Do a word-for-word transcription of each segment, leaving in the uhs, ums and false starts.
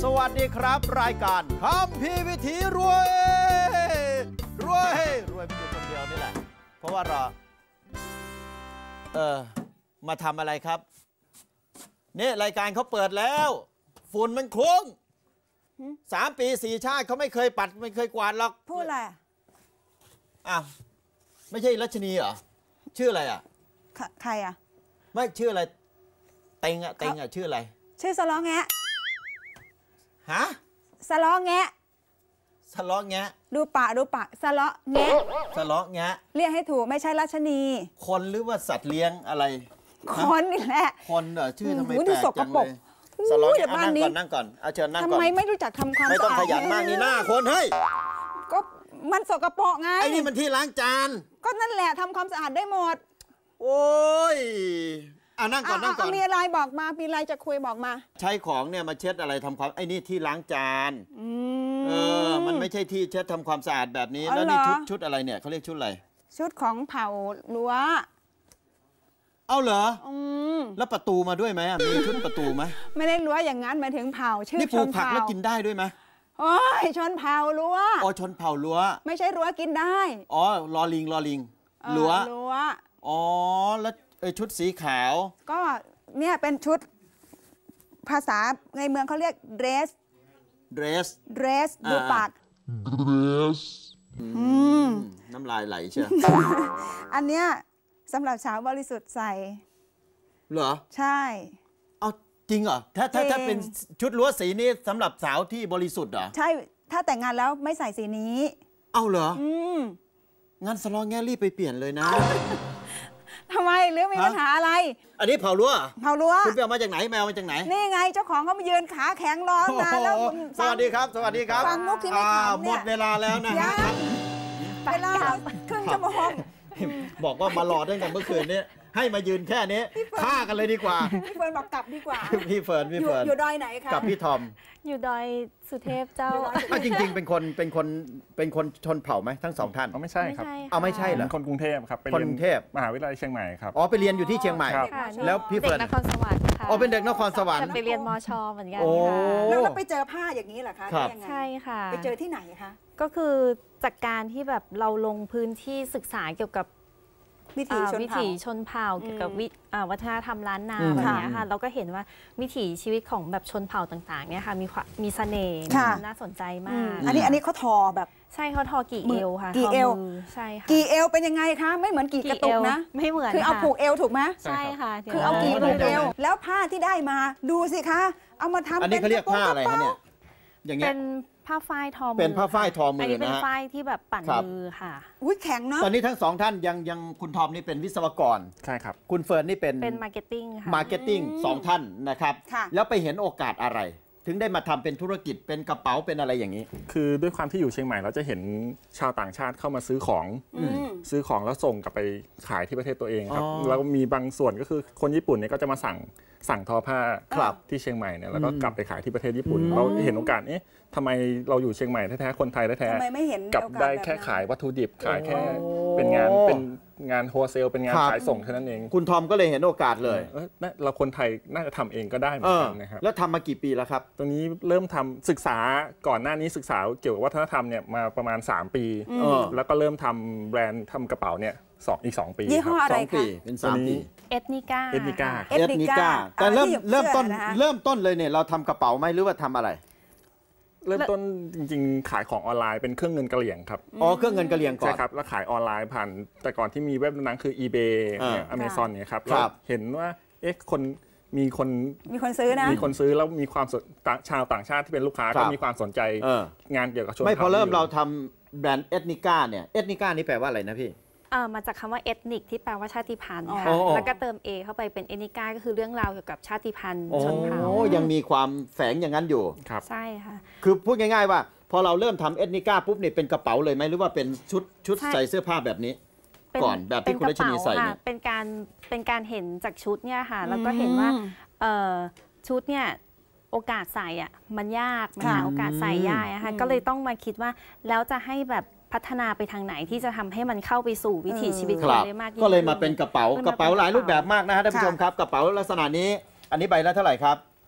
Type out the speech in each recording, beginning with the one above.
สวัสดีครับรายการคัมภีร์วิถีรวยรวยรวยไม่อยู่คนเดียวนี่แหละเพราะว่าเราเออมาทำอะไรครับนี่รายการเขาเปิดแล้วฝุ่นมันคลุ้งสามปีสี่ชาติเขาไม่เคยปัดไม่เคยกวาดหรอกพูดอะไรอ้าวไม่ใช่รัชนีเหรอชื่ออะไรอ่ะใครอ่ะไม่ชื่ออะไรเต็งอ่ะเต็งอ่ะชื่ออะไรชื่อสล้อแงะฮะสล้อแงะสล้อแงะดูปากดูปากสล้อแงะสล้อแงะเรียกให้ถูกไม่ใช่รัชนีคนหรือว่าสัตว์เลี้ยงอะไรคนนี่แหละคนเหรอชื่อทำไมแปลกจังเลยสล้อแงะนั่งก่อนนั่งก่อนเอาเชิญนั่งก่อนทำไมไม่รู้จักทำความสะอาดไม่ต้องขยันมากนี่หน้าคนเฮ้ยก็มันสกปรกไงไอ้นี่มันที่ล้างจานก็นั่นแหละทำความสะอาดได้หมดโอ้ยอ่ะนั่งก่อนนั่งก่อนมีอะไรบอกมามีอะไรจะคุยบอกมาใช้ของเนี่ยมาเช็ดอะไรทำความไอ้นี่ที่ล้างจานเออมันไม่ใช่ที่เช็ดทำความสะอาดแบบนี้แล้วนี่ชุดชุดอะไรเนี่ยเขาเรียกชุดอะไรชุดของเผ่ารั้วเอาเหรอแล้วประตูมาด้วยไหมมีชุดประตูไหมไม่ได้รั้วอย่างนั้นหมายถึงเผ่าชื่อนี่ปลูกผักแล้วกินได้ด้วยไหมโอ้ยชนเผ่ารั้วอ๋อชนเผ่ารั้วไม่ใช่รั้วกินได้อ๋อลอลิงลอลิงรั้วรั้วอ๋อแล้วชุดสีขาวก็เนี่ยเป็นชุดภาษาในเมืองเขาเรียก dress dress dress ดูปาก dress น้ำลายไหลเชียวอันเนี้ยสำหรับสาวบริสุทธิ์ใส่เหรอใช่เอาจริงเหรอถ้าถ้าถ้าเป็นชุดรั้วสีนี้สำหรับสาวที่บริสุทธิ์เหรอใช่ถ้าแต่งงานแล้วไม่ใส่สีนี้เอาเหรออืมงั้นสลองแง่รีบไปเปลี่ยนเลยนะทำไมหรือมีปัญหาอะไรอันนี้เผารั้วเผารั้วคุณไปเอามาจากไหนแมวมาจากไหนนี่ไงเจ้าของเขามายืนขาแข็งรอนะแล้วสวัสดีครับสวัสดีครับฟังมุกที่ไม่ถามหมดเวลาแล้วนะฮะเวลาครึ่งชั่วโมงบอกว่ามารอตั้งแต่เมื่อคืนนี้ให้มายืนแค่นี้ฆ่ากันเลยดีกว่าพี่เฟิร์นบอกกลับดีกว่าพี่เฟิร์นพี่เฟิร์นอยู่ดอยไหนคะกับพี่ทอมอยู่ดอยสุเทพเจ้าจริงๆเป็นคนเป็นคนเป็นคนชนเผ่าไหมทั้งสองท่านไม่ใช่ครับเอาไม่ใช่เหรอคนกรุงเทพครับคนกรุงเทพมหาวิทยาลัยเชียงใหม่ครับอ๋อไปเรียนอยู่ที่เชียงใหม่แล้วพี่เฟิร์นเด็กนครสวรรค์ค่ะอ๋อเป็นเด็กนครสวรรค์ไปเรียนมชเหมือนกันค่ะแล้วไปเจอผ้าอย่างนี้เหรอคะใช่ค่ะไปเจอที่ไหนคะก็คือจากการที่แบบเราลงพื้นที่ศึกษาเกี่ยวกับวิถีชนวิถีชนเผ่าเกี่ยวกับวัฒนธรรมล้านนาแบบนี้ค่ะเราก็เห็นว่าวิถีชีวิตของแบบชนเผ่าต่างๆเนี่ยค่ะมีมีเสน่ห์น่าสนใจมากอันนี้อันนี้เขาทอแบบใช่เขาทอกี่เอวค่ะกี่เอวใช่ค่ะกี่เอวเป็นยังไงคะไม่เหมือนกี่กระตุกนะไม่เหมือนคือเอาผูกเอวถูกไหมใช่ค่ะคือเอากี่ผูกเอวแล้วผ้าที่ได้มาดูสิคะเอามาทำอันนี้เขาเรียกผ้าอะไรคะเนี่ยอย่างเงี้ยเป็นผ้าฝ้ายทอมือเป็นผ้าฝ้ายทอมือนะฮะอันนี้เป็นฝ้ายที่แบบปั่นมือค่ะอุ้ยแข็งเนาะตอนนี้ทั้งสองท่านยังยังคุณทอมนี่เป็นวิศวกรใช่ครับคุณเฟิร์นนี่เป็นเป็นมาร์เก็ตติ้งค่ะมาร์เก็ตติ้งสองท่านนะครับแล้วไปเห็นโอกาสอะไรถึงได้มาทำเป็นธุรกิจเป็นกระเป๋าเป็นอะไรอย่างนี้คือด้วยความที่อยู่เชียงใหม่เราจะเห็นชาวต่างชาติเข้ามาซื้อของซื้อของแล้วส่งกลับไปขายที่ประเทศตัวเองครับแล้วมีบางส่วนก็คือคนญี่ปุ่นเนี่ยก็จะมาสั่งสั่งทอผ้าที่เชียงใหม่เนี่ยแล้วก็กลับไปขายที่ประเทศญี่ปุ่นเราเห็นโอกาสนี้ทำไมเราอยู่เชียงใหม่แท้ๆคนไทยแท้ๆกลับได้แค่ขายวัตถุดิบขายแค่เป็นงานเป็นงานโฮเซลเป็นงานขายส่งเท่านั้นเองคุณทอมก็เลยเห็นโอกาสเลยเราคนไทยน่าจะทำเองก็ได้เหมือนกันนะครับแล้วทำมากี่ปีแล้วครับตอนนี้เริ่มทำศึกษาก่อนหน้านี้ศึกษาเกี่ยวกับวัฒนธรรมเนี่ยมาประมาณสามปีแล้วก็เริ่มทำแบรนด์ทำกระเป๋าเนี่ยสองอีกสองปียี่ห้ออะไรคะเป็นสามปีเอทนิก้าเอทนิก้าเอทนิก้าแต่เริ่มเริ่มต้นเริ่มต้นเลยเนี่ยเราทำกระเป๋าไหมหรือว่าทำอะไรเริ่มต้นจริงๆขายของออนไลน์เป็นเครื่องเงินกะเหรี่ยงครับอ๋อเครื่องเงินกะเหรี่ยงก่อนใช่ครับแล้วขายออนไลน์ผ่านแต่ก่อนที่มีเว็บนั้นคือ eBay เนี่ย Amazon เนี่ยครับเราเห็นว่าเอ๊ะคนมีคนมีคนซื้อนะมีคนซื้อแล้วมีความชาวต่างชาติที่เป็นลูกค้าก็มีความสนใจงานเกี่ยวกับชนเผ่าไม่พอเริ่มเราทำแบรนด์เอทนิก้าเนี่ยเอทนิก้านี่แปลว่าอะไรนะพี่มาจากคำว่าเอทนิกที่แปลว่าชาติพันธุ์ค่ะแล้วก็เติม A เข้าไปเป็นเอทนิก้าก็คือเรื่องราวเกี่ยวกับชาติพันธุ์ชนเผ่ายังมีความแฝงอย่างนั้นอยู่ใช่ค่ะคือพูดง่ายๆว่าพอเราเริ่มทำเอทนิก้าปุ๊บเนี่ยเป็นกระเป๋าเลยไหมหรือว่าเป็นชุดชุดใส่เสื้อผ้าแบบนี้ก่อนแบบที่คุณรัชนีใส่เนี่ยเป็นการเป็นการเห็นจากชุดเนี่ยค่ะแล้วก็เห็นว่าชุดเนี่ยโอกาสใส่อ่ะมันยากมันหาโอกาสใส่ยากนะคะก็เลยต้องมาคิดว่าแล้วจะให้แบบพัฒนาไปทางไหนที่จะทำให้มันเข้าไปสู่วิถีชีวิตคนได้มากยิ่งก็เลยมาเป็นกระเป๋ากระเป๋าหลายรูปแบบมากนะฮะท่านผู้ชมครับกระเป๋าลักษณะนี้อันนี้ใบละเท่าไหร่ครับ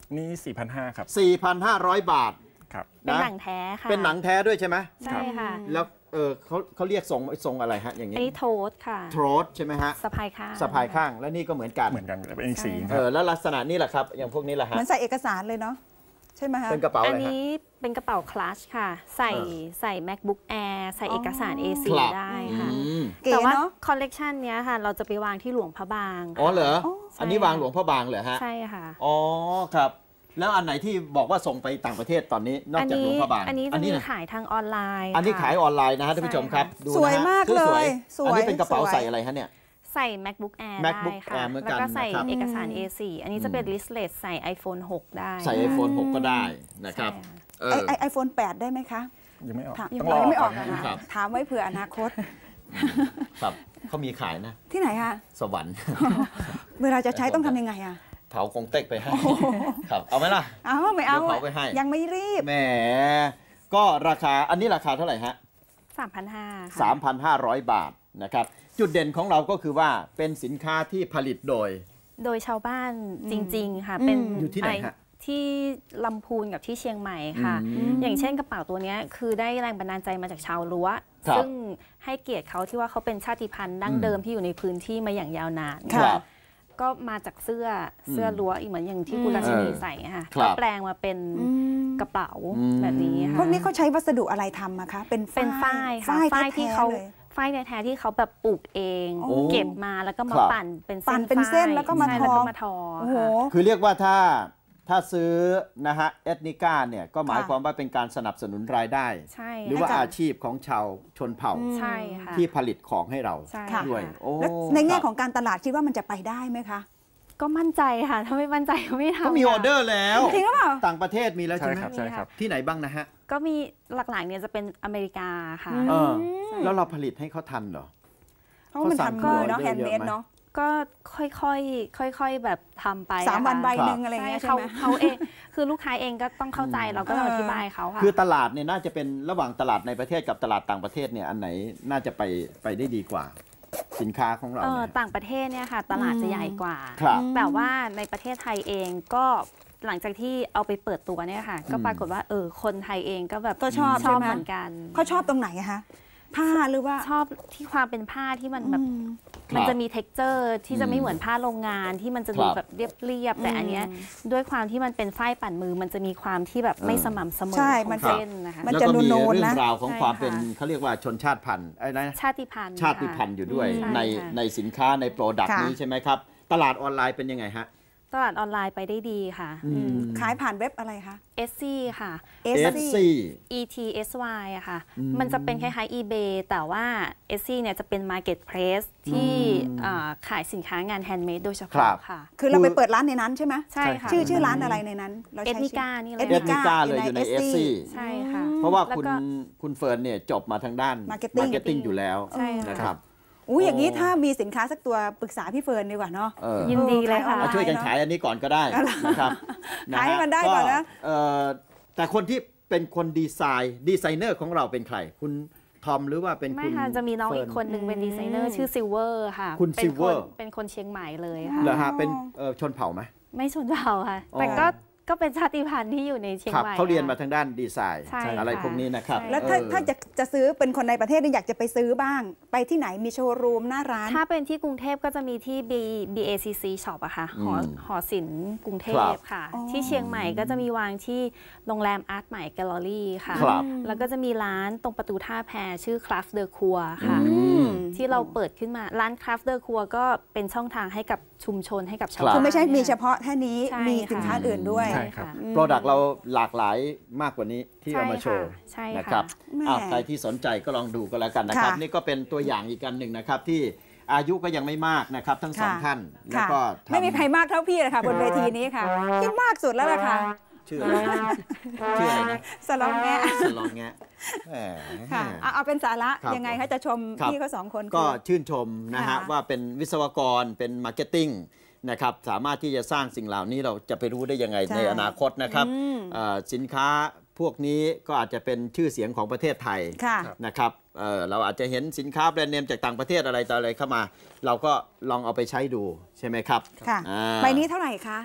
นี่ สี่พันห้าร้อย ครับสี่พันห้าร้อย บาทครับเป็นนะหนังแท้ค่ะเป็นหนังแท้ด้วยใช่ไหมใช่ค่ะแล้วเออเขาเขาเรียกทรงทรงอะไรฮะอย่างอันี้นนี้โทสค่ะโทสใช่ไหมฮะสะพายข้างสะพายข้างและนี่ก็เหมือนกันเหมือนกันเป็นอีกสีคเอรับอแล้วลักษณะนี้แหละครับอย่างพวกนี้แหละเหฮะมือนใส่เอกสารเลยเนาะใช่ไหมคะเป็นกระเป๋าอัอะนไรฮะนี้เป็นกระเป๋าคลัชค่ะ ใส่เออใส่ MacBook Air ใส่เอกสาร เอ ซีครับได้ค่ะอืมเก๋แต่ว่าเนาะคอลเลกชันเนี้ยค่ะ เราจะไปวางที่หลวงพระบางค่ะอ๋อเหรออ๋ออันนี้วางหลวงพ่อบางเหรอฮะใช่ค่ะอ๋อครับ แล้วอันไหนที่บอกว่าส่งไปต่างประเทศตอนนี้นอกอันจากหลวนี้งพ่อบางอันนี้จะมีนะขายทางออนไลน์อันนี้ค่ะขายออนไลน์นะฮะท่านผู้ชมครับดูนะฮะสวยมากเลยสวยๆอันนี้เป็นกระเป๋าสวยใส่อะไรฮะเนี่ยใส่ MacBook Air MacBook ได้ค่ะ Air เหมือนกันแล้วก็ใส่นะครับเอกสาร เอ โฟร์ อันนี้จะเป็น Listlet ใส่ iPhone หก ได้ใส่ ไอโฟน หก ก็ได้นะครับใช่ค่ะเอไออไอไอโฟนแปดได้ไหมคะยังไม่ออกถามต้องรอยังไม่ออกก่นนะครัคะบถามไว้เผื่ออนาคตครับเขามีขายนะที่ไหนคะสวรรค์เวลาจะใช้ต้องทำยังไงอะเผากงเต็กไปให้ครับเอาไหมล่ะเอาไม่เอาเดี๋ยวเผาไปให้ยังไม่รีบแหมก็ราคาอันนี้ราคาเท่าไหร่ฮะสามพันห้าร้อยค่ะสามพันห้าร้อย บาทนะครับจุดเด่นของเราก็คือว่าเป็นสินค้าที่ผลิตโดยโดยชาวบ้านจริง ๆ ค่ะอืมเป็นอยู่ที่ไหนฮะอ้ที่ลำพูนกับที่เชียงใหม่ค่ะอืมอย่างเช่นกระเป๋าตัวเนี้ยคือได้แรงบันดาลใจมาจากชาวรั้วครับซึ่งให้เกียรติเขาที่ว่าเขาเป็นชาติพันธุ์ดั้งเดิมที่อยู่ในพื้นที่มาอย่างยาวนานครับก็มาจากเสื้อเสื้อรั้วอีกเหมือนอย่างที่คุณราชินีใส่อะค่ะครับก็แปลงมาเป็นอืมกระเป๋าอืมแบบนี้ค่ะพวกนี้เขาใช้วัสดุอะไรทำอะคะ เป็นเป็นฝ้ายค่ะฝ้ายฝ้ายที่เขาแท้ๆเลยฝ้ายแท้ๆที่เขาแบบปลูกเองโอ้เก็บมาแล้วก็มาครับปั่นเป็นปั่เส้นนเป็นเส้นฝ้ายแล้วก็มาใช่ทอแล้วก็มาทอโอ้โหค่ะคือเรียกว่าถ้าถ้าซื้อนะฮะเอทนิก้าเนี่ยก็หมายค่ะความว่าเป็นการสนับสนุนรายได้ใช่หรือว่าให้กับอาชีพของชาวชนเผ่าใช่ค่ะที่ผลิตของให้เราใช่ค่ะด้วยค่ะโอ้แล้วในแง่ครับของการตลาดคิดว่ามันจะไปได้ไหมคะก็มั่นใจค่ะ ถ้าไม่มั่นใจก็ไม่ทำก็มีออเดอร์แล้วจริงหรือเปล่าต่างประเทศมีแล้วใช่ใช่ไหมครับใช่ครับที่ไหนบ้างนะฮะก็มีหลักๆเนี่ยจะเป็นอเมริกาค่ะอืมเออแล้วเราผลิตให้เขาทันเหรอเพราะว่ามันเขาสั่งทำมือเนาะเยแฮอะนด์เมเยดอะไหมเนาะก็ค่อยๆค่อย ๆ แบบทำไปสามวันอะใบค่ะหนึ่งอะไรอย่างเงี้ยใช่เขาไหมเขาเองคือลูกค้าเองก็ต้องเข้าใจเราก็ต้องอธิบายเขาค่ะคือตลาดเนี่ยน่าจะเป็นระหว่างตลาดในประเทศกับตลาดต่างประเทศเนี่ยอันไหนน่าจะไปไปได้ดีกว่า สินค้าของเราเออเนี่ยต่างประเทศเนี่ยค่ะ ตลาดจะใหญ่กว่าครับแต่ว่าในประเทศไทยเองก็หลังจากที่เอาไปเปิดตัวเนี่ยค่ะ ก็ปรากฏว่าเออคนไทยเองก็แบบก็ชอบชอบใช่ไหมเหมือนกันเขาชอบตรงไหนอะคะผ้าหรือว่าชอบที่ความเป็นผ้าที่มันแบบอืมมันจะมี texture ที่จะไม่เหมือนผ้าโรงงาน ที่มันจะดูครับแบบเรียบๆแต่อันเนี้ยอืมด้วยความที่มันเป็นฝ้ายปั่นมือ มันจะมีความที่แบบไม่สม่ำเสมอใช่ขมัอน งจะเส้นนะคะมันแล้วจะก็มีนูนๆเรื่อนะงราวของใช่ความเป็นค่ะเขาเรียกว่าชนชาติพันธุ์อะไรนะชาติพันธุ์ชาติพันธุ์อยู่ด้วยใช่ในค่ะในสินค้าในโปรดักต์ค่ะนี้ใช่ไหมครับ ตลาดออนไลน์เป็นยังไงฮะตลาดออนไลน์ไปได้ดีค่ะอืมขายผ่านเว็บอะไรคะเอสซี่ค่ะเอเอสสซีซีอี ที เอส วาย อะค่ะอืมมันจะเป็นคล้ายๆ eBay แต่ว่า เอส ซี เนี่ยจะเป็น Marketplace ที่อืมอ่าขายสินค้างานแฮนด์เมดโดยเฉครัพาะบค่ะคือเราไปเปิดร้านในนั้นใช่ไหมใช่ค่ะชื่อชื่อร้านอะไรในนั้น เราเอ็ดใช้นิชื่อก้านี่เลเอ็ยดเอนิสค่ะนิก้าเลยอยู่ในเอสซีใช่ค่ะเพราะว่าแล้วคุณก็คุณเฟิร์นเนี่ยจบมาทางด้าน Marketing Marketing อยู่แล้วใช่ค่ะนะครับอุ้ยอย่างนี้โอ้ถ้ามีสินค้าสักตัวปรึกษาพี่เฟิร์นดีกว่าเนาะเออยินดีเลยค่ะมาช่วยกันขายอันนี้ก่อนก็ได้นะครับขายให้มันได้ก่อนนะเอ่อแต่คนที่เป็นคนดีไซน์ดีไซเนอร์ของเราเป็นใคร คุณทอมหรือว่าเป็นไม่คุณค่ะ จะมีน้องอีกคนหนึ่งเป็นดีไซเนอร์ชื่อซิลเวอร์ค่ะคุณเป็น Silver เป็นคนเชียงใหม่เลยค่ะเหรอฮะเป็นเอ่อชนเผ่าไหมไม่ชนเผ่าค่ะอ๋อแต่ก็ก็เป็นชาติพันธุ์ที่อยู่ในเชียงครับใหม่เขาเรียนมาค่ะทางด้านดีไซน์ใช่อะไรค่ะพวกนี้นะครับใช่แล้วถ้าเออถ้าจะจะซื้อเป็นคนในประเทศนี่อยากจะไปซื้อบ้าง ไปที่ไหนมีโชว์รูมหน้าร้านถ้าเป็นที่กรุงเทพก็จะมีที่ B บี เอ ซี ซี Shop อะค่ะหออืมหอศิลป์กรุงเทครัพบค่ะอ๋อที่เชียงใหม่ก็จะมีวางที่โรงแรมอาร์ตใหม่แกลเลอรี่ค่ะครับแล้วก็จะมีร้านตรงประตูท่าแพชื่อ Craft de Cour ค่ะอืมที่เราเปิดขึ้นมาร้าน Craft de Cour ก็เป็นช่องทางให้กับชุมชนให้กับชาวครับคือบ้านไม่ใช่มีเฉนี่ยพาะแค่นี้ใช่มีค่ะสินค้าอื่นด้วยใช่ครับอืมโปรดักต์เราหลากหลายมากกว่านี้ที่เอามาโชว์ใช่นะค่ะครับแหม่อ้าวใครที่สนใจก็ลองดูก็แล้วกันนะครับค่ะนี่ก็เป็นตัวอย่างอีกกันหนึ่งนะครับที่อายุก็ยังไม่มากนะครับทั้งสองค่ะท่านแล้วค่ะก็ทำไม่มีใครมากเท่าพี่เลยค่ะ บนเวทีนี้ค่ะพี่มากสุดแล้วล่ะค่ะชื่ออะไรนะชื่ออะไรนะสลองแงะสลองแงะแหมค่ะเอาเอาเป็นสาระครับยังไงคะจะชมครับพี่เขาสองคนก็คือชื่นชมนะฮะค่ะว่าเป็นวิศวกรเป็นมาร์เก็ตติ้งนะครับสามารถที่จะสร้างสิ่งเหล่านี้เราจะไปรู้ได้ยังไงใช่ในอนาคตนะครับอืมเอ่อสินค้าพวกนี้ก็อาจจะเป็นชื่อเสียงของประเทศไทยค่ะนะครับเอ่อเราอาจจะเห็นสินค้าแบรนด์เนมจากต่างประเทศอะไรต่ออะไรเข้ามา เราก็ลองเอาไปใช้ดูใช่ไหมครับค่ะอ่าใบนี้เท่าไหร่คะสาม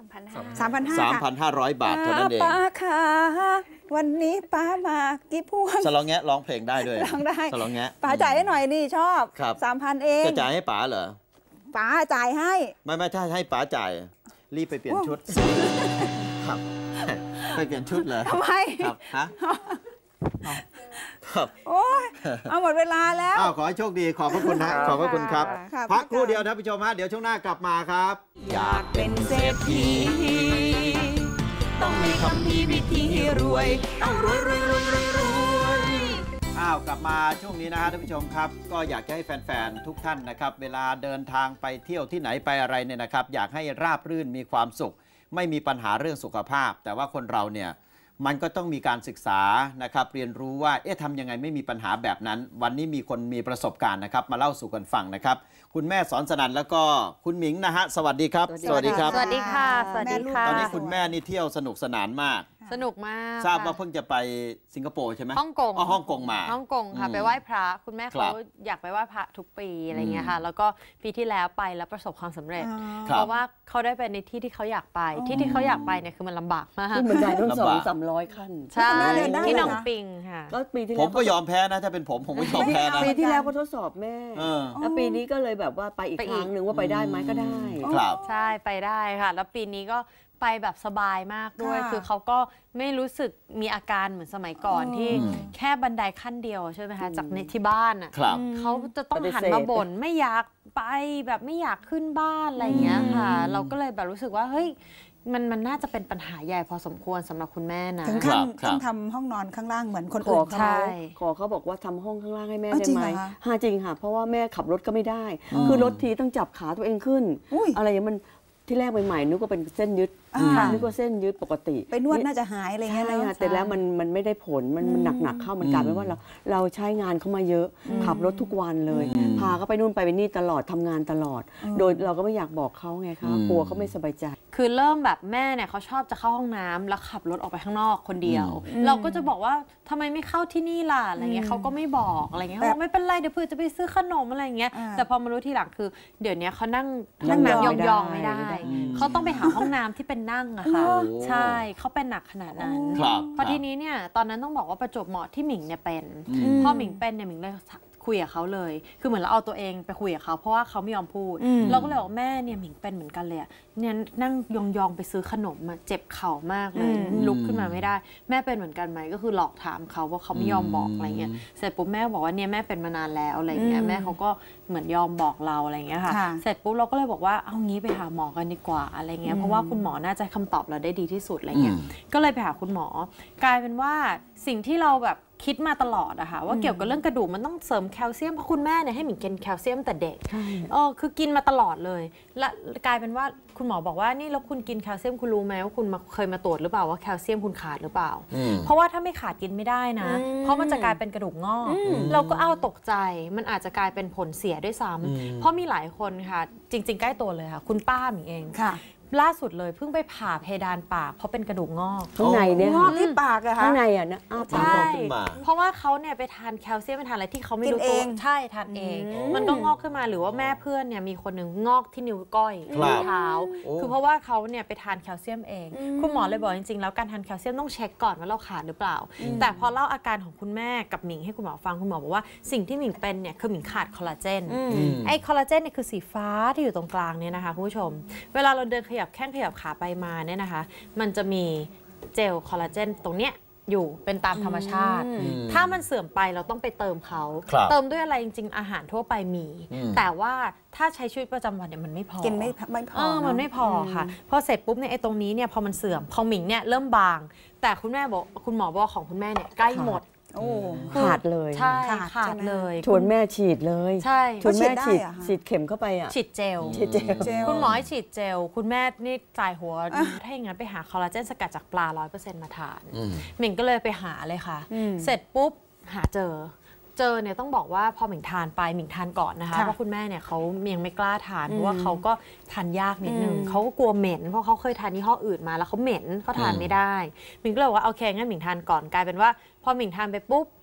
ามพันห้าสามพันห้าสามพันห้าร้อยบาทเท่านั้นเองป้าค่ะวันนี้ป้ามากี่พวงสลองแงะร้องเพลงได้ด้วยร้องได้สลองแงะป้าจ่ายให้หน่อยนี่ชอบครับสามพันเองจะจ่ายให้ป๋าเหรอป้าจ่ายให้ไม่ไม่ถ้าให้ป๋าจ่ายรีบไปเปลี่ยนชุดครับไปเปลี่ยนชุดเลยทำไมครับฮะครับโอ้ยเอาหมดเวลาแล้วอ้าวขอให้โชคดีขอบพระคุณนะขอบพระคุณครับค่ะพักครู่เดียวท่านผู้ชมฮะเดี๋ยวช่วงหน้ากลับมาครับอยากเป็นเศรษฐีต้องมีคำพีวิธีรวยต้องรวยรวยรวยรวยรวยอ้าวกลับมาช่วงนี้นะฮะท่านผู้ชมครับก็อยากจะให้แฟนๆทุกท่านนะครับเวลาเดินทางไปเที่ยวที่ไหนไปอะไรเนี่ยนะครับอยากให้ราบรื่นมีความสุข ไม่มีปัญหาเรื่องสุขภาพ แต่ว่าคนเราเนี่ยมันก็ต้องมีการศึกษานะครับเรียนรู้ว่าเอ๊ะทำยังไงไม่มีปัญหาแบบนั้น วันนี้มีคนมีประสบการณ์นะครับมาเล่าสู่กันฟังนะครับคุณแม่สอนสนันแล้วก็คุณหมิงนะฮะสวัสดีครับสวัสดีครับสวัสดีค่ะ สวัสดีค่ะตอนนี้คุณแม่นี่เที่ยวสนุกสนานมากสนุกมากทราบว่าค่ะเพิ่งจะไปสิงคโปร์ใช่ไหมฮ่องกงอ๋อฮ่องกงมาฮ่องกงค่ะอืมไปไหว้พระคุณแม่ครัเขาบอยากไปไหว้พระทุกปีอะไรเงี้ยค่ะ แล้วก็ปีที่แล้วไปแล้วประสบความสำเร็จครัเพบราะว่าเขาได้ไปในที่ที่เขาอยากไป ที่ที่เขาอยากไปเนี่ยคือมันลำบากมากขึ้นบันไดต้องสองลำบากสามร้อยขั้นใช่คุณแม่เดินได้ที่หนเหรอองคะปิงค่ะก็ปีที่ผแล้มวก็ยอมแพ้นะถ้าเป็นผมผมก็ยอมแพ้นะปีที่แล้วก็ทดสอบแม่เออแล้วปีนี้ก็เลยแบบว่าไปอีกไปคอีกรั้งหนึ่งว่าไปได้ไหมก็ได้ครับใช่ไปได้ค่ะ แล้วปีนี้ก็ไปแบบสบายมากด้วยค่ะคือเขาก็ไม่รู้สึกมีอาการเหมือนสมัยก่อนที่อืมแค่บันไดขั้นเดียวใช่ไหมคะจากในที่บ้านอ่ะครับเขาจะต้องปฏิเสธหันมาบ่นไม่อยากไปแบบไม่อยากขึ้นบ้านอะไรอย่างเงี้ยค่ะอืมเราก็เลยแบบรู้สึกว่าเฮ้ยมันมันน่าจะเป็นปัญหาใหญ่พอสมควรสำหรับคุณแม่นะถึงครัขั้นบครับต้องทำห้องนอนข้างล่างเหมือนคนขอื่อนเขาใช่เขาขอเขาบอกว่าทำห้องข้างล่างให้แม่อ้าวได้จริงไหมเหรอคะฮะจริงค่ะ เพราะว่าแม่ขับรถก็ไม่ได้ คือรถทีต้องจับขาตัวเองขึ้นอุ้ยอะไรอย่างเงี้ยมันที่แรกใหม่ๆนึกว่าเป็นเส้นยึดอ่านึกว่าเส้นยึดปกติไปนวดน่าจะหายอะไรเงี้ยใช่เนค่ะอะแต่แล้วมันมันไม่ได้ผลมันมันหนักๆเข้ามันกลายเป็นว่าเราเราใช้งานเขามาเยอะ ขับรถทุกวันเลย พาเขาไปนู่นไปนี่ตลอดทำงานตลอด โดยเราก็ไม่อยากบอกเขาไงคะอืมกลัวเขาไม่สบายใจคือเริ่มแบบแม่เนี่ยเขาชอบจะเข้าห้องน้ำแล้วขับรถออกไปข้างนอกคนเดียว เราก็จะบอกว่าทำไมไม่เข้าที่นี่ล่ะอะไรเงี้ยเขาก็ไม่บอกอะไรเงี้ยเขาบอกไม่เป็นไรเดี๋ยวเพื่อจะไปซื้อขนมอะไรเงี้ยอ่าแต่พอมารู้ทีหลังคือเดี๋ยวนี้เขานั่งนั่ห้องงน้ำยยออง งๆไม่ไม่ได้ได้อืมเขาต้องไปหาห้องน้ำที่เป็นนั่งอะค่ะโอ้ใช่เขาเป็นหนักขนาดนั้นครับพอทีนี้เนี่ยตอนนั้นต้องบอกว่าประจวบเหมาะที่หมิงเนี่ยเป็นอืมพอหมิงเป็นเนี่ยหมิงเลยคุยกับเขาเลย คือเหมือนเราเอาตัวเองไปคุยกับเขาเพราะว่าเขาไม่ยอมพูดอืมเราก็เลยบอกแม่เนี่ยหมิงเป็นเหมือนกันเลยอะเนี่ยนั่งยองๆไปซื้อขนมอะเจ็บเข่ามากเลย ลุกขึ้นมาไม่ได้ แม่เป็นเหมือนกันไหมก็คือหลอกถามเขาว่าเขาไม่ยอมบอกอะไรเงี้ย เสร็จปุ๊บแม่บอกว่าเนี่ยแม่เป็นมานานแล้วอะไรเงี้ย แม่เขาก็เหมือนยอมบอกเราอะไรเงี้ยค่ะค่ะเสร็จปุ๊บเราก็เลยบอกว่าเอางี้ไปหาหมอกันดีกว่าอะไรเงี้ย เพราะว่าคุณหมอน่าจะให้คำตอบเราได้ดีที่สุดอะไรเงี้ย ก็เลยไปหาคุณหมอ กลายเป็นว่าสิ่งที่เราแบบคิดมาตลอดอะค่ะว่าเกี่ยวกับเรื่องกระดูกมันต้องเสริมแคลเซียมเพราะคุณแม่เนี่ยให้หมิงกินแคลเซียมแต่เด็กใช่เออคือกินมาตลอดเลย และกลายเป็นว่าคุณหมอบอกว่านี่แล้วคุณกินแคลเซียมคุณรู้ไหมว่าคุณมาเคยมาตรวจหรือเปล่าว่าแคลเซียมคุณขาดหรือเปล่าอืมเพราะว่าถ้าไม่ขาดกินไม่ได้นะ เพราะมันจะกลายเป็นกระดูกงอก เราก็เอาตกใจ มันอาจจะกลายเป็นผลเสียด้วยซ้ำเพราะมีหลายคนค่ะ จริง ๆ ใกล้ตัวเลยค่ะ คุณป้าหมิงเองค่ะล่าสุดเลยเพิ่งไปผ่าเพดานปากเพราะเป็นกระดูกงอกข้างในเนี่ยงอกที่ปากอะคะข้างในอ่ะนะอ้าปากใช่ขึ้นมาเพราะว่าเขาเนี่ยไปทานแคลเซียมไปทานอะไรที่เขาไม่รู้กินเอตัวงใช่ทานเอง มันก็งอกขึ้นมาหรือว่าแม่เพื่อนเนี่ยมีคนหนึ่งงอกที่นิ้วก้อยครับนิ้วเท้าโอ้คือเพราะว่าเขาเนี่ยไปทานแคลเซียมเอง คุณหมอเลยบอกจริงๆแล้วการทานแคลเซียมต้องเช็คก่อนว่าเราขาดหรือเปล่า แต่พอเล่าอาการของคุณแม่กับหมิงให้คุณหมอฟังคุณหมอบอกว่าสิ่งที่หมิงเป็นเนี่ยคือหมิงขาดคอลลาเจนไอ้คอลลาเจนเนี่ยคือสีฟ้าที่อยู่ตรงกลางเนี่ยนะคะคุณผู้ชม เวลาเราเดินขยับแข้งขยับขาไปมาเนี่ยนะคะ มันจะมีเจลคอลลาเจนตรงเนี้ยอยู่เป็นตามธรรมชาติ ถ้ามันเสื่อมไปเราต้องไปเติมเขาครับเติมด้วยอะไรจริงๆ อาหารทั่วไปมีอืมแต่ว่าถ้าใช้ชีวิตประจำวันเนี่ยมันไม่พอกินไม่ไม่พอเออมันไม่พอค่ะพอเสร็จปุ๊บเนี่ยไอ้ตรงนี้เนี่ยพอมันเสื่อมของหมิงเนี่ยเริ่มบาง แต่คุณแม่บอกคุณหมอบอกของคุณแม่เนี่ยใกล้หมดโอ้ขาดเลยใช่ขาดขาใช่ดไหมเลยชวนแม่ฉีดเลยใช่ชวนแม่เขาฉีฉีดดได้เหรอคะฉีดเข็มเข้าไปอ่ะฉีดเจลฉีดเจลเจลคุณหมอให้ฉีดเจล คุณแม่นี่จ่ายหัว ถ้าอย่างนั้นไปหาคอลลาเจนสกัดจากปลา ร้อยเปอร์เซ็นต์ มาทานอืมหมิงก็เลยไปหาเลยค่ะ เสร็จปุ๊บหาเจอ เจอเนี่ยต้องบอกว่าพอหมิงทานไปหมิงทานก่อนนะคะค่ะเพราะคุณแม่เนี่ยเขายังไม่กล้าทานเพราะว่าเขาก็ทานยากนิดนึงเขาก็กลัวเหม็นเพราะเขาเคยทานยี่ห้ออื่นมาแล้วเขาเหม็นเขาทานไม่ได้หมิงก็เลยบอกว่าโอเคงั้นหมิงทานก่อนกลายเป็นว่าพอหมิงทานไปปุ๊บ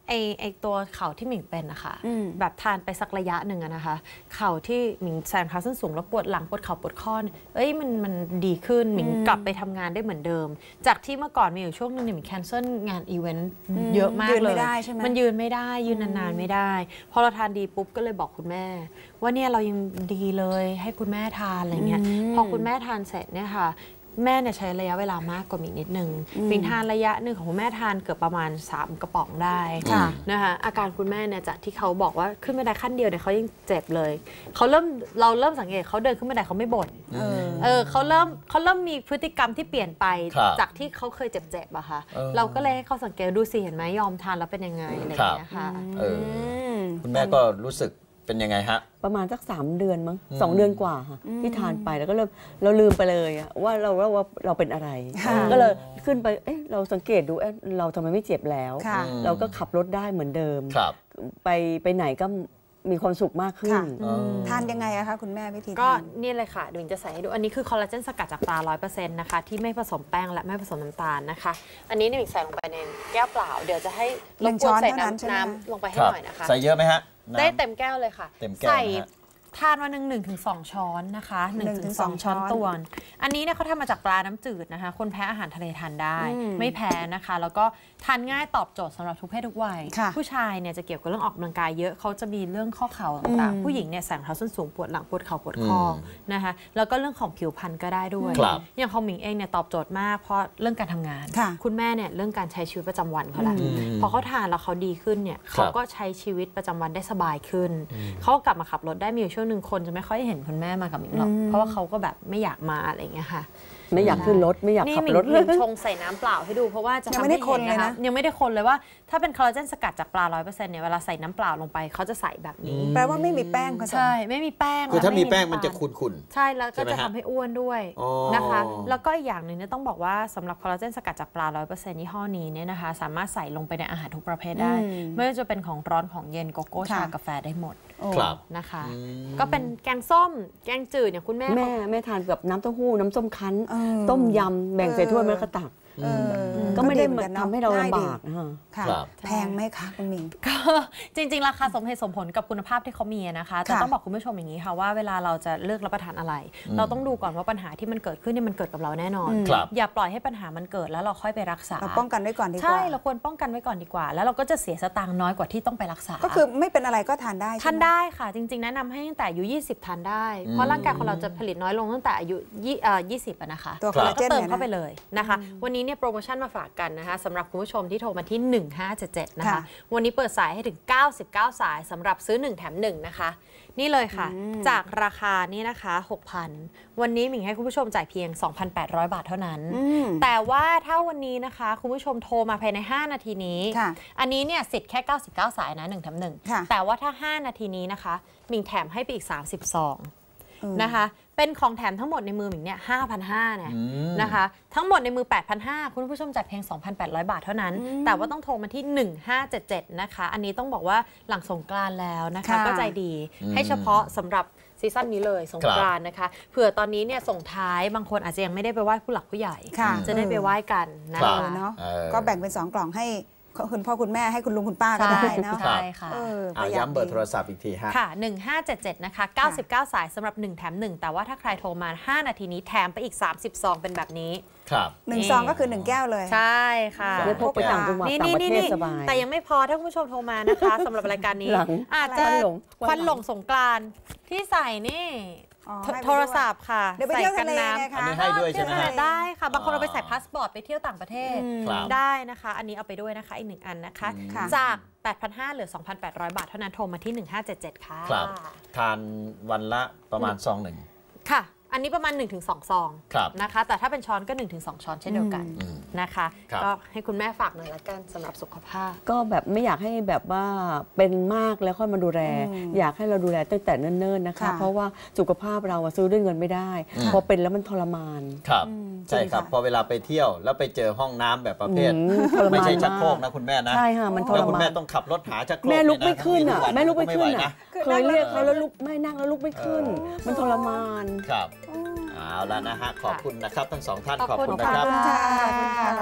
ไอไอตัวเข่าที่หมิงเป็นนะคะแบบทานไปสักระยะหนึ่งนะคะเข่าที่หมิงแซงขาส้นสูงแล้วปวดหลังปวดเข่าปวดข้อเอ้ยมันมันดีขึ้นหมิงกลับไปทำงานได้เหมือนเดิมจากที่เมื่อก่อนมีอยู่ช่วงนึงหมิงแคนเซิลงานอีเวนต์เยอะมากเลยมันยืนไม่ได้ยืนนานๆไม่ได้พอเราทานดีปุ๊บก็เลยบอกคุณแม่ว่าเนี่ยเรายังดีเลยให้คุณแม่ทานอะไรเงี้ยพอคุณแม่ทานเสร็จเนี่ยค่ะแม่เนี่ยใช้ระยะเวลามากกว่ามิงนิดนึงมิงทานระยะหนึ่งของคุณแม่ทานเกือบประมาณสามกระป๋องได้นะคะอาการคุณแม่เนี่ยจากที่เขาบอกว่าขึ้นบันไดขั้นเดียวเนี่ยเขายังเจ็บเลยเขาเริ่มเราเริ่มสังเกตเขาเดินขึ้นบันไดเขาไม่บ่นเออเขาเริ่มเขาเริ่มมีพฤติกรรมที่เปลี่ยนไปจากที่เขาเคยเจ็บๆอะค่ะเราก็เลยให้เขาสังเกตดูสิเห็นไหมยอมทานแล้วเป็นยังไงอะไรอย่างเงี้ยค่ะคุณแม่ก็รู้สึกเป็นยังไงฮะประมาณสักสามเดือนมั้งสองเดือนกว่าค่ะที่ทานไปแล้วก็เริ่มเราลืมไปเลยว่าเราว่าเราเป็นอะไรก็เลยขึ้นไปเอ๊ะเราสังเกตดูเอ๊ะเราทำไมไม่เจ็บแล้วเราก็ขับรถได้เหมือนเดิมไปไปไหนก็มีความสุขมากขึ้นทานยังไงอะคะคุณแม่วิธีก็นี่เลยค่ะดูจะใส่ให้ดูอันนี้คือคอลลาเจนสกัดจากปลา ร้อยเปอร์เซ็นต์ นะคะที่ไม่ผสมแป้งและไม่ผสมน้ำตาลนะคะอันนี้นี่ใส่ลงไปในแก้วเปล่าเดี๋ยวจะให้ลงกวนใส่น้ำน้ำลงไปให้หน่อยนะคะใส่เยอะไหมฮะได้เต็มแก้วเลยค่ะใส่ทานวันหนึ่งหนึ่งถึงสองช้อนนะคะหนึ่งถึงสองช้อนตวงอันนี้เนี่ยเขาทำมาจากปลาน้ำจืดนะคะคนแพ้อาหารทะเลทานได้ไม่แพ้นะคะแล้วก็ทานง่ายตอบโจทย์สำหรับทุกเพศทุกวัยผู้ชายเนี่ยจะเกี่ยวกับเรื่องออกกำลังกายเยอะเขาจะมีเรื่องข้อเข่าต่างๆผู้หญิงเนี่ยแสงเท้าส้นสูงปวดหลังปวดเข่าปวดคอนะคะแล้วก็เรื่องของผิวพรรณก็ได้ด้วยอย่างของหมิงเองเนี่ยตอบโจทย์มากเพราะเรื่องการทำงานคุณแม่เนี่ยเรื่องการใช้ชีวิตประจำวันเขาแหละพอเขาทานแล้วเขาดีขึ้นเนี่ยเขาก็ใช้ชีวิตประจำวันได้สบายขึ้นเขากลับมาขับรถได้มีอยู่ช่วงหนึ่งคนจะไม่ค่อยเห็นคุณแม่มากับหมิงหรอกเพราะว่าเขาก็แบบไม่อยากมาอะไรอย่างเงี้ยค่ะไม่อยากขึ้นรถไม่อยากขับรถนี่ชงใส่น้ำเปล่าให้ดูเพราะว่าจะทำให้เห็นนะคะยังไม่ได้คนเลยว่าถ้าเป็นคอลลาเจนสกัดจากปลา ร้อยเปอร์เซ็นต์ เนี่ยเวลาใส่น้ำเปล่าลงไปเขาจะใสแบบนี้แปลว่าไม่มีแป้งใช่ไม่มีแป้งคือถ้ามีแป้งมันจะขุ่นๆใช่แล้วก็จะทำให้อ้วนด้วยนะคะแล้วก็อีกอย่างหนึ่งเนี่ยต้องบอกว่าสำหรับคอลลาเจนสกัดจากปลา ร้อยเปอร์เซ็นต์ ยี่ห้อนี้เนี่ยนะคะสามารถใส่ลงไปในอาหารทุกประเภทได้ไม่ว่าจะเป็นของร้อนของเย็นโกโก้ชากาแฟได้หมดนะคะก็เป็นแกงส้มแกงจืดเนี่ยคุณแม่แม่แม่ทานกับน้ำเต้าหู้น้ำส้มคั้นต้มยำแบ่งใส่ถ้วยแล้วก็ตักก็ไม่ได้ทำให้เราลำบากค่ะแพงไหมคะคุณมิงก็จริงๆราคาสมเหตุสมผลกับคุณภาพที่เขามีนะคะแต่ต้องบอกคุณผู้ชมอย่างนี้ค่ะว่าเวลาเราจะเลือกรับประทานอะไรเราต้องดูก่อนว่าปัญหาที่มันเกิดขึ้นนี่มันเกิดกับเราแน่นอนอย่าปล่อยให้ปัญหามันเกิดแล้วเราค่อยไปรักษาเราป้องกันไว้ก่อนดีกว่าใช่เราควรป้องกันไว้ก่อนดีกว่าแล้วเราก็จะเสียสตางค์น้อยกว่าที่ต้องไปรักษาก็คือไม่เป็นอะไรก็ทานได้ทานได้ค่ะจริงๆแนะนำให้ตั้งแต่อายุยี่สิบทานได้เพราะร่างกายของเราจะผลิตน้อยลงตั้งแต่อายุยี่สิบนะคะตัวคอลลาเจนเติมเข้าไปเลยนะคะวันนี้เนี่ยโปรโมชั่นมาฝากกันนะคะสำหรับคุณผู้ชมที่โทรมาที่หนึ่งห้าเจ็ดเจ็ดนะคะวันนี้เปิดสายให้ถึงเก้าสิบเก้าสายสำหรับซื้อหนึ่งแถมหนึ่งนะคะนี่เลยค่ะจากราคานี่นะคะ หกพัน วันนี้หมิงให้คุณผู้ชมจ่ายเพียง สองพันแปดร้อย บาทเท่านั้นแต่ว่าถ้าวันนี้นะคะคุณผู้ชมโทรมาภายในห้านาทีนี้อันนี้เนี่ยสิทธิ์แค่เก้าสิบเก้าสายนะหนึ่งแถมหนึ่งแต่ว่าถ้าห้านาทีนี้นะคะหมิงแถมให้ไปอีกสามสิบซองนะคะเป็นของแถมทั้งหมดในมือหมิงเนี่ย ห้าพันห้าร้อย เนี่ยนะคะทั้งหมดในมือ แปดพันห้าร้อย คุณผู้ชมจ่ายเพียง สองพันแปดร้อย บาทเท่านั้นแต่ว่าต้องโทรมาที่หนึ่งห้าเจ็ดเจ็ดนะคะอันนี้ต้องบอกว่าหลังสงกรานต์แล้วนะคะก็ใจดีให้เฉพาะสำหรับซีซั่นนี้เลยสงกรานต์นะคะเผื่อตอนนี้เนี่ยส่งท้ายบางคนอาจจะยังไม่ได้ไปไหว้ผู้หลักผู้ใหญ่จะได้ไปไหว้กันนะคะเนาะก็แบ่งเป็นสองกล่องให้คุณพ่อคุณแม่ให้คุณลุงคุณป้าก็ได้เนาะใช่ค่ะย้ำเบอร์โทรศัพท์อีกทีฮะค่ะหนึ่งห้าเจ็ดเจ็ดนะคะเก้าสิบเก้าสายสำหรับหนึ่งแถมหนึ่งแต่ว่าถ้าใครโทรมาห้านาทีนี้แถมไปอีกสามสิบซองเป็นแบบนี้ครับหนึ่งซองก็คือหนึ่งแก้วเลยใช่ค่ะได้พกไปต่างจังหวัดต่างประเทศสบายแต่ยังไม่พอถ้าคุณผู้ชมโทรมานะคะสำหรับรายการนี้อาจจะควันหลงสงกรานต์ที่ใส่นี่โทรศัพท์ค่ะใส่กันน้ำอันนี้ให้ด้วยใช่ไหมได้ค่ะบางคนเราไปใส่พาสปอร์ตไปเที่ยวต่างประเทศได้นะคะอันนี้เอาไปด้วยนะคะอีกหนึ่งอันนะคะจาก แปดพันห้าร้อย เหลือ สองพันแปดร้อย บาทเท่านั้นโทรมาที่หนึ่งห้าเจ็ดเจ็ดค่ะทานวันละประมาณซองหนึ่งค่ะอันนี้ประมาณ หนึ่งถึงสอง ซองนะคะแต่ถ้าเป็นช้อนก็ หนึ่งถึงสอง ช้อนเช่นเดียวกันนะคะก็ให้คุณแม่ฝากหน่อยละกันสำหรับสุขภาพก็แบบไม่อยากให้แบบว่าเป็นมากแล้วค่อยมาดูแลอยากให้เราดูแลตั้งแต่เนิ่นๆนะคะเพราะว่าสุขภาพเราซื้อด้วยเงินไม่ได้พอเป็นแล้วมันทรมานครับใช่ครับพอเวลาไปเที่ยวแล้วไปเจอห้องน้ำแบบประเภทไม่ใช่ชักโครกนะคุณแม่นะใช่ค่ะมันทรมานคุณแม่ต้องขับรถหาชักโครกแม่ลุกไม่ขึ้นอ่ะแม่ลุกไม่ขึ้นอ่ะเคยเรียกเขาแล้วลุกไม่นั่งแล้วลุกไม่ขึ้นมันทรมานครับเอาแล้วนะฮะขอบคุณนะครับทั้งสองท่านขอบคุณนะครับวันนี้เวลา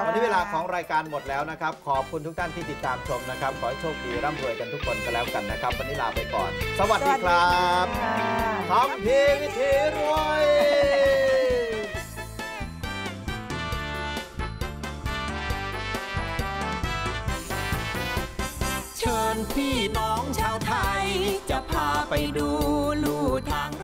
ของรายการหมดแล้วนะครับขอบคุณทุกท่านที่ติดตามชมนะครับขอให้โชคดีร่ำรวยกันทุกคนกันแล้วกันนะครับวันนี้ลาไปก่อนสวัสดีครับคัมภีร์วิถีรวยเชิญพี่น้องชาวไทยจะพาไปดูลู่ทาง